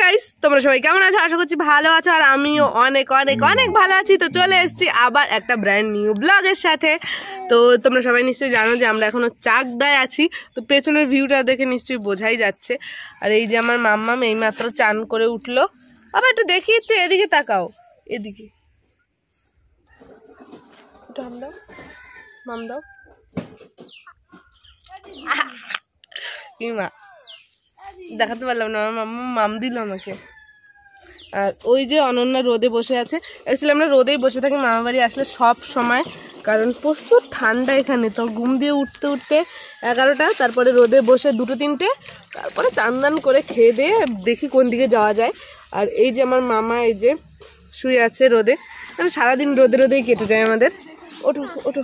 Guys, তোমরা সবাই কেমন আছো? আশা করছি ভালো আছো, আর আমিও অনেক অনেক অনেক ভালো আছি। তো চলে এসেছি আবার একটা ব্র্যান্ড নিউ ব্লগের সাথে। তো তোমরা সবাই নিশ্চয়ই জানো যে আমরা এখনো চাকদায় আছি। তো পেছনের ভিউটা দেখে নিশ্চয়ই বোঝাই যাচ্ছে। আর এই যে আমার মাম্মাম এইমাত্র চান করে উঠলো। আবার একটু দেখি, একটু এদিকে তাকাও, এদিকে মাম দাও কি মা, দেখাতে পারলাম না, আমার মাম্মা মাম দিল আমাকে। আর ওই যে অনন্যা রোদে বসে আছে। অ্যাকচুয়ালি আমরা রোদেই বসে থাকি মামা বাড়ি আসলে সব সময়, কারণ প্রচুর ঠান্ডা এখানে। তো ঘুম দিয়ে উঠতে উঠতে 11টা, তারপরে রোদে বসে 2-3টে, তারপরে চান করে খেয়ে দিয়ে দেখি কোন দিকে যাওয়া যায়। আর এই যে আমার মামা এই যে শুয়ে আছে রোদে, মানে সারাদিন রোদে রোদেই কেটে যায় আমাদের। ওঠো ওঠো,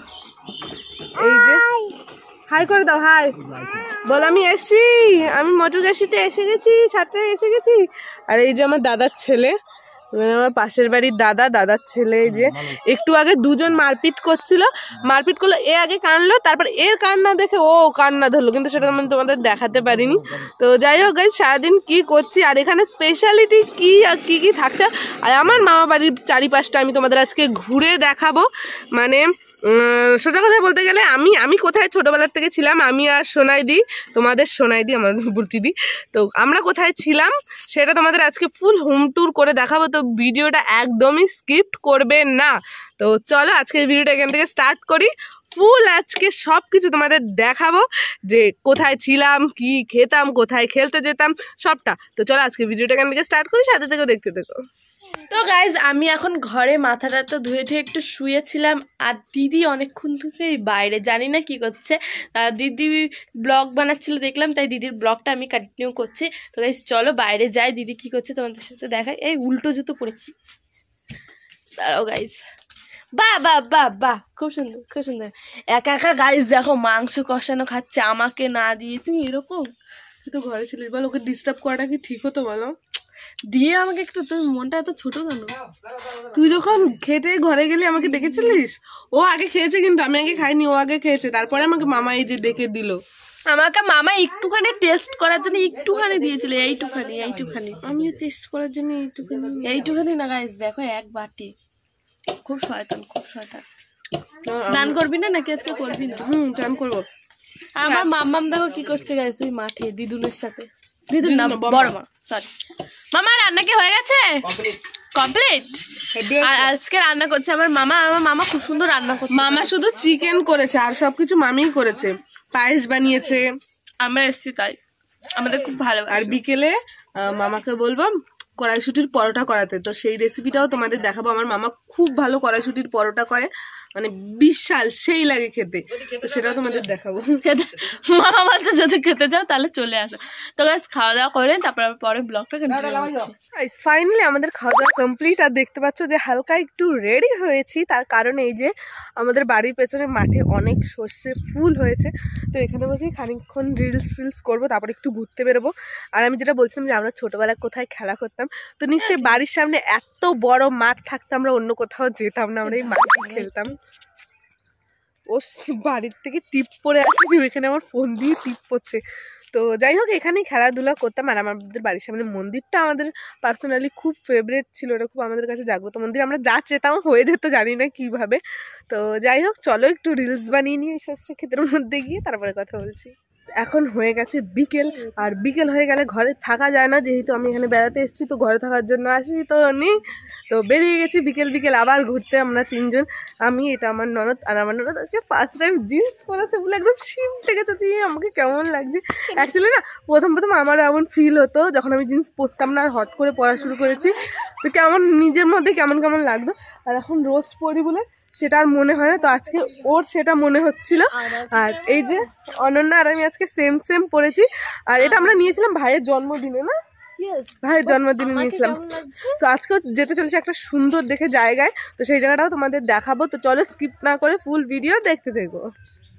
এই যে হাই করে দাও, হাই বল। আমি এসছি, আমি মোটর গাড়িতে এসে গেছি, 7টায় এসে গেছি। আর এই যে আমার দাদার ছেলে, মানে আমার পাশের বাড়ির দাদার ছেলে, এই যে একটু আগে দুজন মারপিট করছিল, মারপিট করলো, এ আগে কানলো, তারপর এর কান্না দেখে ও কান্না ধরলো, কিন্তু সেটা আমি তোমাদের দেখাতে পারিনি। তো যাই হোক গাইস, সারাদিন কি করছি আর এখানে স্পেশালিটি কি আর কি কি থাকছে, আর আমার মামা বাড়ির চারিপাশটা আমি তোমাদের আজকে ঘুরে দেখাবো। মানে সোজা কথা বলতে গেলে আমি কোথায় ছোটবেলার থেকে ছিলাম, আমি আর সোনাইদি, তোমাদের সোনাইদি আমার বুটিদি, তো আমরা কোথায় ছিলাম সেটা তোমাদের আজকে ফুল হোম ট্যুর করে দেখাবো। তো ভিডিওটা একদমই স্কিপ করবে না। তো চলো আজকের ভিডিওটা এখান থেকে স্টার্ট করি। ফুল আজকে সব কিছু তোমাদের দেখাবো, যে কোথায় ছিলাম, কি খেতাম, কোথায় খেলতে যেতাম, সবটা। তো চলো আজকে ভিডিওটা এখান থেকে স্টার্ট করি, সাথে থেকে দেখতে দেখো। তো গাইজ, আমি এখন ঘরে মাথাটা তো ধুয়ে ধুয়ে একটু শুয়েছিলাম, আর দিদি অনেকক্ষণ থেকেই বাইরে, জানি না কি করছে। দিদি ব্লগ বানাচ্ছিল দেখলাম, তাই দিদির ব্লগটা আমি কন্টিনিউ করছি। তো গাইজ চলো বাইরে যাই, দিদি কি করছে তোমাদের সাথে দেখাই। এই উল্টো জুতো পরেছি, দাঁড়াও গাইজ। বাহ বাহ বাহ বাহ, খুব সুন্দর খুব সুন্দর। একা একা গাইজ দেখো মাংস কষানো খাচ্ছে আমাকে না দিয়ে। তুমি এরকম, তুই তো ঘরে ছিলিস, বল ওকে ডিস্টার্ব করাটা কি ঠিক হতো বলো? দিয়ে আমাকে একটু, তোর মনটা এত ছোট কেন? তুই যখন খেতে ঘরে গেলি আমাকে ডেকেছিলিস। ও আগে খেয়েছে, কিন্তু আমি আগে খাইনি, ও আগে খেয়েছে, তারপরে আমাকে মামা এই যে ডেকে দিল। আমাকে মামা একটুখানি টেস্ট করার জন্য একটুখানি দিয়েছিল, এইটুখানি আমিও টেস্ট করার জন্য এইটুখানি না গাইস, দেখো এক বাটি। খুব শয়তান, খুব শয়তান। স্নান করবি না নাকি আজকে? করবি না? স্নান করবো। আমার মাম্মাম দেখো কি করছে গাইস, তুই মাঠে দিদুনের সাথে। দিদুন না, বড় মা, সরি। মামা রান্না কি হয়ে গেছে? কমপ্লিট। আর আজকে রান্না করছে আমার মামা খুব সুন্দর রান্না করছে। মামা শুধু চিকেন করেছে, আর সবকিছু মামিই করেছে। পায়েস বানিয়েছে, আমরা এসছি তাই আমাদের খুব ভালো। আর বিকেলে মামাকে বলবো কড়াইশুটির পরোটা করাতে, তো সেই রেসিপিটাও তোমাদের দেখাবো। আমার মামা খুব ভালো কড়াইশুটির পরোটা করে, মানে বিশাল সেই লাগে খেতে, তো সেটাও তোমাদের দেখাবো। মামা বলছে যদি খেতে যাও তাহলে চলে আসো। তো গাইস খাওয়া দাওয়া করে তারপর পরে ব্লগটা কন্টিনিউ করছি। ফাইনালি আমাদের খাওয়া দাওয়া কমপ্লিট। আর দেখতে পাচ্ছ যে হালকা একটু রেডি হয়েছি, তার কারণ এই যে আমাদের বাড়ির পেছনে মাঠে অনেক সর্ষে ফুল হয়েছে। তো এখানে বসেই খানিকক্ষণ রিলস করবো, তারপর একটু ঘুরতে বেরোবো। আর আমি যেটা বলছিলাম যে আমরা ছোটবেলায় কোথায় খেলা করতাম, তো নিশ্চয়ই বাড়ির সামনে এত বড় মাঠ থাকতো, আমরা অন্য কোথাও যেতাম না, আমরা এই মাঠে খেলতাম। ও বাড়ির থেকে টিপ পরে আসে, ওইখানে আমার ফোন দিয়ে টিপ পড়ছে। তো যাই হোক, এখানেই খেলাধুলা করতাম। আর আমাদের বাড়ির সামনে মন্দিরটা আমাদের পার্সোনালি খুব ফেভারিট ছিল, ওটা খুব আমাদের কাছে জাগ্রত মন্দির। আমরা যা চেতাম হয়ে যেত, জানি না কিভাবে। তো যাই হোক, চলো একটু রিলস বানিয়ে নিয়ে সর্ষে ক্ষেতের মধ্যে গিয়ে তারপরে কথা বলছি। এখন হয়ে গেছে বিকেল, আর বিকেল হয়ে গেলে ঘরে থাকা যায় না, যেহেতু আমি এখানে বেড়াতে এসেছি, তো ঘরে থাকার জন্য আসি তো নেই। তো বেরিয়ে গেছি বিকেল আবার ঘুরতে আমরা তিনজন। আমি, এটা আমার ননদ, আর আমার ননদ আজকে ফার্স্ট টাইম জিন্স পরেছে বলে একদম শিম ঠেকেছে। তুই আমাকে কেমন লাগছে? অ্যাকচুয়ালি না, প্রথম আমার এমন ফিল হতো যখন আমি জিন্স পরতাম না, আর হট করে পরা শুরু করেছি, তো কেমন নিজের মধ্যে কেমন লাগতো। আর এখন রোজ পরি বলে সেটা আর মনে হয় না, তো আজকে ওর সেটা মনে হচ্ছিল। আর এই যে অনন্যা আর আমি আজকে সেম পরেছি। আর এটা আমরা নিয়েছিলাম ভাইয়ের জন্মদিনে, না? ভাইয়ের জন্মদিনে নিয়েছিলাম। তো আজকেও যেতে চলেছে একটা সুন্দর দেখে জায়গায়, তো সেই জায়গাটাও তোমাদের দেখাবো। তো চলো স্কিপ না করে ফুল ভিডিও দেখতে থাকো।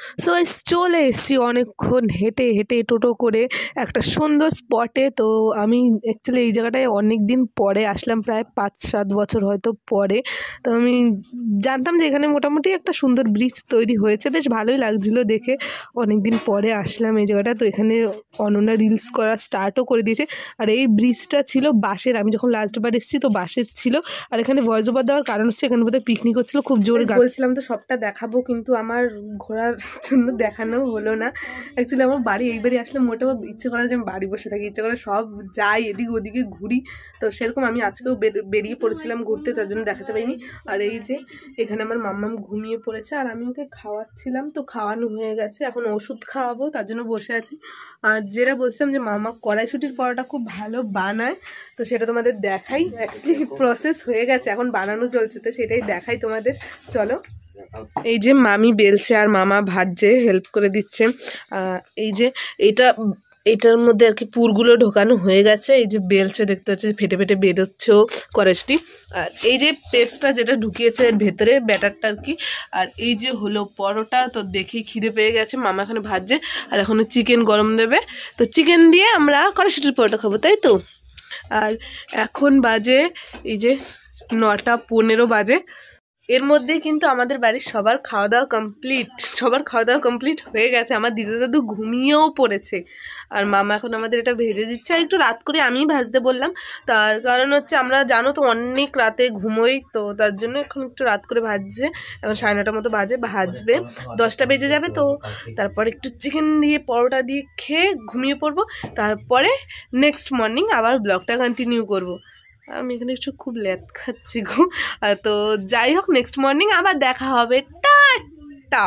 সো চলে এসেছি অনেকক্ষণ হেঁটে হেঁটে টোটো করে একটা সুন্দর স্পটে। তো আমি অ্যাকচুয়ালি এই জায়গাটায় অনেক দিন পরে আসলাম, প্রায় 5-7 বছর হয়তো পরে। তো আমি জানতাম যে এখানে মোটামুটি একটা সুন্দর ব্রিজ তৈরি হয়েছে, বেশ ভালোই লাগছিলো দেখে। অনেক দিন পরে আসলাম এই জায়গাটা। তো এখানে অনন্যা রিলস করা স্টার্টও করে দিয়েছে। আর এই ব্রিজটা ছিল বাঁশের, আমি যখন লাস্টবার এসেছি তো বাঁশের ছিল। আর এখানে ভয়েস ওভার দেওয়ার কারণ হচ্ছে এখানে বোধহয় পিকনিক হচ্ছিলো, খুব জোরে বলছিলাম তো সবটা দেখাবো, কিন্তু আমার ঘোরার জন্য দেখানো হলো না। অ্যাকচুয়ালি আমার বাড়ি এই বাড়ি আসলে মোটেও ইচ্ছে করে যে আমি বাড়ি বসে থাকি, ইচ্ছে করে সব যাই এদিকে ওদিকে ঘুরি। তো সেরকম আমি আজকেও বেরিয়ে পড়েছিলাম ঘুরতে, তার জন্য দেখাতে পারিনি। আর এই যে এখানে আমার মাম্মাম ঘুমিয়ে পড়েছে আর আমি ওকে খাওয়াচ্ছিলাম, তো খাওয়ানো হয়ে গেছে, এখন ওষুধ খাওয়াবো তার জন্য বসে আছি। আর যেটা বলছিলাম যে মামা কড়াইশুটির পরোটা খুব ভালো বানায়, তো সেটা তোমাদের দেখাই। অ্যাকচুয়ালি প্রসেস হয়ে গেছে, এখন বানানো চলছে, তো সেটাই দেখাই তোমাদের। চলো। এই যে মামি বেলছে আর মামা ভাজছে, হেল্প করে দিচ্ছে। এই যে এটার মধ্যে আর কি পুরগুলো ঢোকানো হয়ে গেছে। এই যে বেলছে, দেখতে হচ্ছে ফেটে ফেটে বেরোচ্ছেও কড়াইশুটি। আর এই যে পেস্টটা যেটা ঢুকিয়েছে এর ভেতরে ব্যাটারটা আর কি। আর এই যে হলো পরোটা, তো দেখেই খিদে পেয়ে গেছে, মামা এখানে ভাজছে। আর এখনো চিকেন গরম দেবে, তো চিকেন দিয়ে আমরা কড়াইশুটির পরোটা খাবো, তাই তো। আর এখন বাজে এই যে 9:15 বাজে। এর মধ্যেই কিন্তু আমাদের বাড়ির সবার খাওয়া দাওয়া কমপ্লিট হয়ে গেছে। আমার দিদা দাদু ঘুমিয়েও পড়েছে আর মামা এখন আমাদের এটা ভেজে দিচ্ছে। আর একটু রাত করে আমি ভাজতে বললাম, তার কারণ হচ্ছে আমরা জানো তো অনেক রাতে ঘুমোই, তো তার জন্য এখন একটু রাত করে ভাজছে। এখন 9:30 মতো বাজে, ভাজবে 10টা বেজে যাবে। তো তারপর একটু চিকেন দিয়ে পরোটা দিয়ে খেয়ে ঘুমিয়ে পড়বো, তারপরে নেক্সট মর্নিং আবার ব্লগটা কন্টিনিউ করবো। আমি এখানে একটু খুব লেট খাচ্ছি গো। তো যাই হোক, নেক্সট মর্নিং আবার দেখা হবে। টাটা।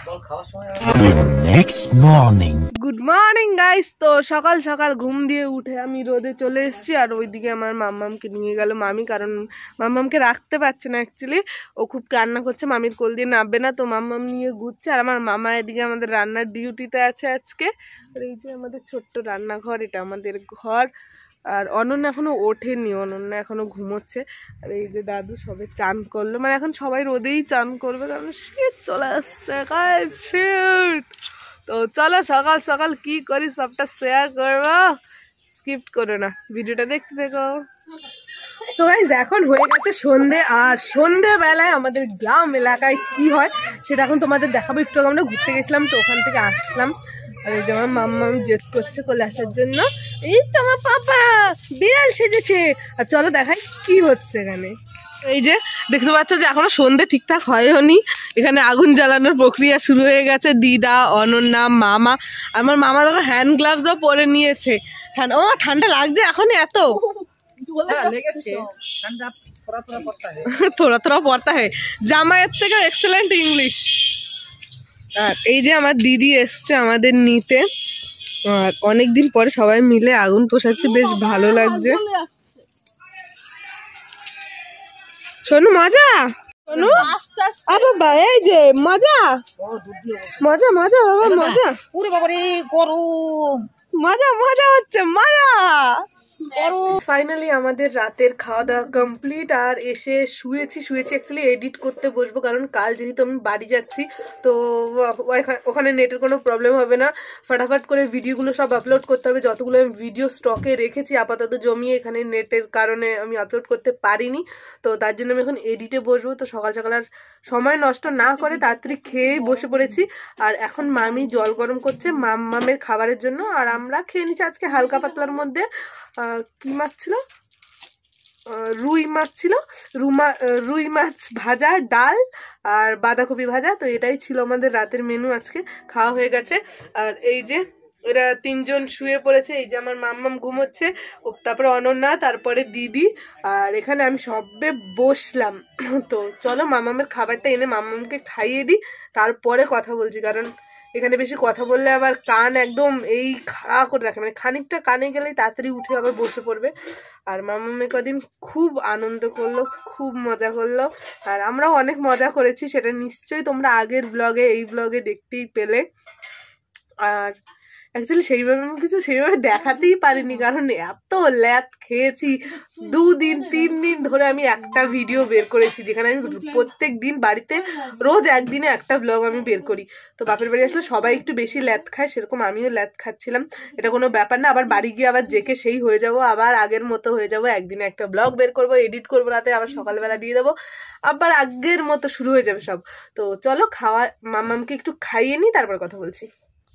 Good morning guys. তো সকাল সকাল ঘুম দিয়ে উঠে আমি রোদে চলে এসেছি। আর ওইদিকে আমার মাম্মামকে নিয়ে গেল মামি, কারণ মাম্মামকে রাখতে পারছে না অ্যাকচুয়ালি, ও খুব কান্না করছে, মামির কোল দিয়ে নামবে না, তো মাম্মাম নিয়ে ঘুরছে। আর আমার মামা এদিকে আমাদের রান্নার ডিউটিতে আছে আজকে। আর এই যে আমাদের ছোট্ট রান্নাঘর, এটা আমাদের ঘর। আর অনন্যা এখনো ওঠেনি, অনন্যা এখনো ঘুমোচ্ছে। আর এই যে দাদু সবে চান করলো, মানে এখন সবাই রোদেই চান করবে, কারণ শীত চলে আসছে গাইস, শীত। তো চলো সকাল সকাল কি করি সবটা শেয়ার করবো, স্কিপ করো না, ভিডিওটা দেখতে দেখো। তো গাইস এখন হয়ে গেছে সন্ধে, আর সন্ধেবেলায় আমাদের গ্রাম এলাকায় কি হয় সেটা এখন তোমাদের দেখাবো। একটু আগে আমরা ঘুরতে গেছিলাম, তো ওখান থেকে আসলাম। আর এই যে আমার মাম্মাম জেদ করছে কোলে আসার জন্য। এই তো আমার পাপা বিড়াল সেজেছে। আর চলো দেখাই কি হচ্ছে এখানে। এই যে দেখতে পাচ্ছ যে এখনো সন্ধে ঠিকঠাক হয়নি, এখানে আগুন জ্বালানোর প্রক্রিয়া শুরু হয়ে গেছে। দিদা, অনন্যা, মামা, আমার মামা দেখো হ্যান্ড গ্লাভসও পরে নিয়েছে। ও ঠান্ডা লাগছে এখন এত? থোড়া থোড়া পড়তা হয়, জামাইয়ের থেকে এক্সেলেন্ট ইংলিশ। আর এই যে আমার দিদি এসছে আমাদের নিতে, আর অনেকদিন পরে সবাই মিলে আগুন পোষাচ্ছে, বেশ ভালো লাগছে। শোনো মজা, শোনো বাবা, এই যে মজা মজা মজা বাবা, মজা মজা মজা হচ্ছে, মজা। ফাইনালি আমাদের রাতের খাওয়া দাওয়া কমপ্লিট। আর এসে শুয়েছি অ্যাকচুয়ালি এডিট করতে বসবো, কারণ কাল যেহেতু আমি বাড়ি যাচ্ছি, তো ওখানে নেটের কোনো প্রবলেম হবে না, ফাটাফাট করে ভিডিওগুলো সব আপলোড করতে হবে। যতগুলো আমি ভিডিও স্টকে রেখেছি আপাতত জমিয়ে, এখানে নেটের কারণে আমি আপলোড করতে পারিনি, তো তার জন্য আমি এখন এডিটে বসবো। তো সকাল সকাল আর সময় নষ্ট না করে তাড়াতাড়ি খেয়ে বসে পড়েছি। আর এখন মামি জল গরম করছে মামের খাবারের জন্য, আর আমরা খেয়ে নিচ্ছি আজকে হালকা পাতলার মধ্যে। কি মাছ ছিল? রুই মাছ ছিল, রুই মাছ ভাজা, ডাল আর বাঁধাকপি ভাজা। তো এটাই ছিল আমাদের রাতের মেনু আজকে, খাওয়া হয়ে গেছে। আর এই যে এরা 3জন শুয়ে পড়েছে, এই যে আমার মাম্মাম ঘুমোচ্ছে, তারপরে অনন্যা, তারপরে দিদি, আর এখানে আমি সবে বসলাম। তো চলো মাম্মামের খাবারটা এনে মাম্মামকে খাইয়ে দিই, তারপরে কথা বলছি, কারণ এখানে বেশি কথা বললে আবার কান একদম এই খাড়া করে রাখে, মানে খানিকটা কানে গেলেই তাড়াতাড়ি উঠে আবার বসে পড়বে। আর মামামে কদিন খুব আনন্দ করলো, খুব মজা করলো, আর আমরাও অনেক মজা করেছি, সেটা নিশ্চয়ই তোমরা আগের ব্লগে এই ব্লগে দেখতেই পেলে। আর অ্যাকচুয়ালি সেইভাবে আমি কিছু সেইভাবে দেখাতেই পারিনি, কারণ এত ল্যাদ খেয়েছি। 2 দিন 3 দিন ধরে আমি একটা ভিডিও বের করেছি, যেখানে আমি প্রত্যেক দিন বাড়িতে রোজ একদিনে একটা ব্লগ আমি বের করি। তো বাপের বাড়ি আসলে সবাই একটু বেশি ল্যাদ খায়, সেরকম আমিও ল্যাদ খাচ্ছিলাম। এটা কোনো ব্যাপার না, আবার বাড়ি গিয়ে আবার জেকে সেই হয়ে যাবো, আবার আগের মতো হয়ে যাবো। একদিনে একটা ব্লগ বের করবো, এডিট করবো রাতে, আবার সকালবেলা দিয়ে দেবো, আবার আগের মতো শুরু হয়ে যাবে সব। তো চলো মামামকে একটু খাইয়ে নিই, তারপর কথা বলছি।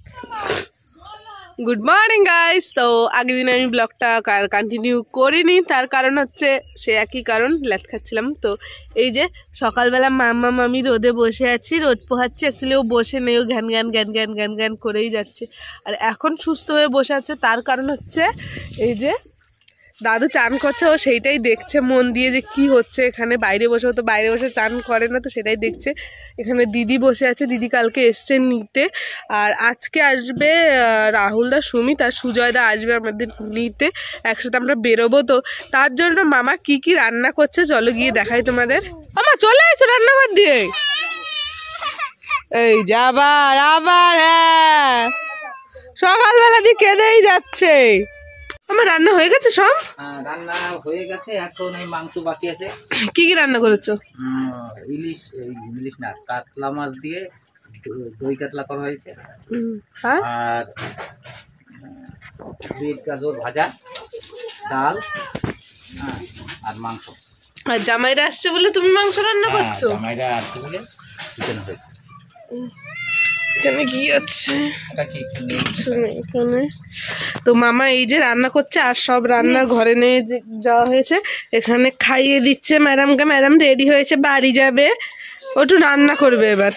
Good morning guys. তো আগের দিন আমি ব্লগটা কন্টিনিউ করিনি, তার কারণ হচ্ছে সে একই কারণ, ল্যাদ খাচ্ছিলাম। তো এই যে সকালবেলা মাম্মা মামি রোদে বসে আছি, রোদ পোহাচ্ছি। অ্যাকচুয়ালি ও বসে নেই, ও ঘ্যান ঘ্যান ঘ্যান ঘ্যান ঘ্যান ঘ্যান করেই যাচ্ছে। আর এখন সুস্থ হয়ে বসে আছে, তার কারণ হচ্ছে এই যে দাদু চান করছে, ও সেইটাই দেখছে মন দিয়ে যে কি হচ্ছে এখানে। বাইরে বসে, ও তো বাইরে বসে চান করে না, তো সেটাই দেখছে। এখানে দিদি বসে আছে, দিদি কালকে এসছে নিতে, আর আজকে আসবে রাহুলদা, সুমিত আর সুজয়দা আসবে আমাদের নিতে। একসাথে আমরা বেরোবো। তো তার জন্য মামা কি কি রান্না করছে চলো গিয়ে দেখাই তোমাদের। মামা চলে আসো রান্নাঘর দিয়ে। এই যে আবার আবার হ্যাঁ, সকালবেলা দিয়ে কেঁদেই যাচ্ছে। আমার রান্না হয়ে গেছে সব? রান্না হয়ে গেছে, এখন এই মাংস বাকি আছে। কি কি রান্না করেছো? ইলিশ, ইলিশ না, কাতলা মাছ দিয়ে দই কাতলা করা হয়েছে, আর বিট গাজর ভাজা, ডাল, আর মাংস। আর জামাইরা আসছে বলে তুমি মাংস রান্না করছো? জামাইরা আসছে বলে চিকেন হয়েছে। এখানে কি আছে? এখানে তো মামা এই যে রান্না করছে, আর সব রান্না ঘরে নিয়ে যাওয়া হয়েছে। এখানে খাইয়ে দিচ্ছে ম্যাডামকে। ম্যাডাম রেডি হয়েছে, বাড়ি যাবে, ও একটু রান্না করবে এবার।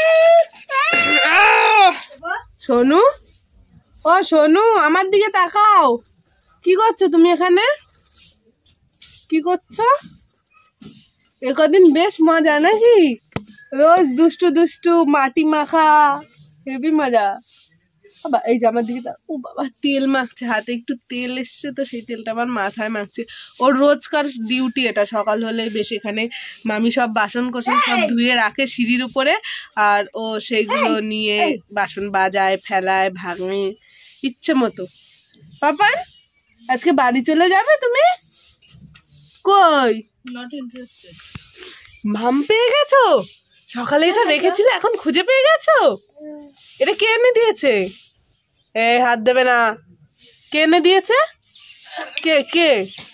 সোনু, ও সোনু আমার দিকে তাকাও। কি করছো তুমি এখানে? কি করছো? এ কদিন বেশ মজা নাকি? রোজ দুষ্টু দুষ্টু মাটি মাখা, হেভি মজা। বাবা এই যে আমার দিকে, ও বাবা তেল মাখছে, হাতে একটু তেল এসছে, তো সেই তেলটা আমার মাথায় মাখছে। ওর রোজকার ডিউটি এটা, সকাল হলে বেশ এখানে মামি সব বাসন কোসন সব ধুয়ে রাখে সিঁড়ির উপরে, আর ও সেইগুলো নিয়ে বাসন বাজায়, ফেলায়, ভাঙে ইচ্ছে মতো। পাপা আজকে বাড়ি চলে যাবে তুমি? কই নট ইন্টারেস্টেড। মাম পেয়ে গেছো? সকালে এটা রেখেছিলে, এখন খুঁজে পেয়ে গেছো? এটা কে এনে দিয়েছে? এই হাত দেবে না। কে এনে দিয়েছে? কে কে?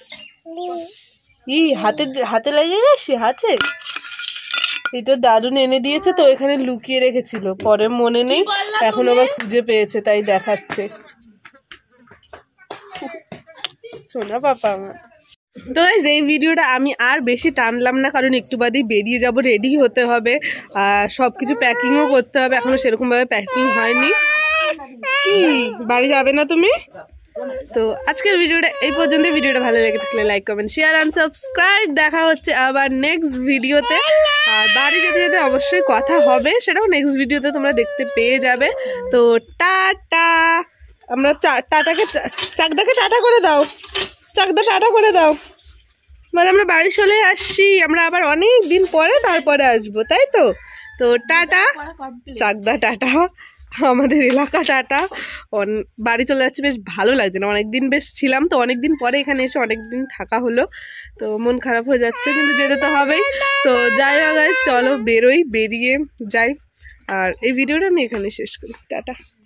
হাতে হাতে লেগে গেছে হাতে। এটা দারুণ এনে দিয়েছে, তো এখানে লুকিয়ে রেখেছিল, পরে মনে নেই, এখন আবার খুঁজে পেয়েছে তাই দেখাচ্ছে। শোনা পাপা আমার। তো গাইস এই ভিডিওটা আমি আর বেশি টানলাম না, কারণ একটু বাদেই বেরিয়ে যাব, রেডি হতে হবে, আর সব কিছু প্যাকিংও করতে হবে। এখনো সেরকমভাবে প্যাকিং হয়নি। কি বাড়ি যাবে না তুমি? তো আজকের ভিডিওটা এই পর্যন্ত। ভিডিওটা ভালো লেগে থাকলে like comment share and subscribe. দেখা হচ্ছে আবার নেক্সট ভিডিওতে। আর বাড়ি যেতে যেতে অবশ্যই কথা হবে, সেটাও নেক্সট ভিডিওতে তোমরা দেখতে পেয়ে যাবে। তো টাটা। আমরা টাটাকে চাকদাকে টাটা করে দাও, চাকদা টাটা করে দাও। মানে আমরা বাড়ি চলে আসছি, আমরা আবার অনেক দিন পরে তারপরে আসবো, তাই তো? তো টাটা চাকদা, টাটা আমাদের এলাকা, টাটা। বাড়ি চলে যাচ্ছি, বেশ ভালো লাগছে না, অনেকদিন বেশ ছিলাম তো, অনেকদিন পরে এখানে এসে অনেকদিন থাকা হলো, তো মন খারাপ হয়ে যাচ্ছে, কিন্তু যেতে তো হবেই। তো যাই হোক চলো বেরোই, বেরিয়ে যাই। আর এই ভিডিওটা আমি এখানে শেষ করি। টাটা।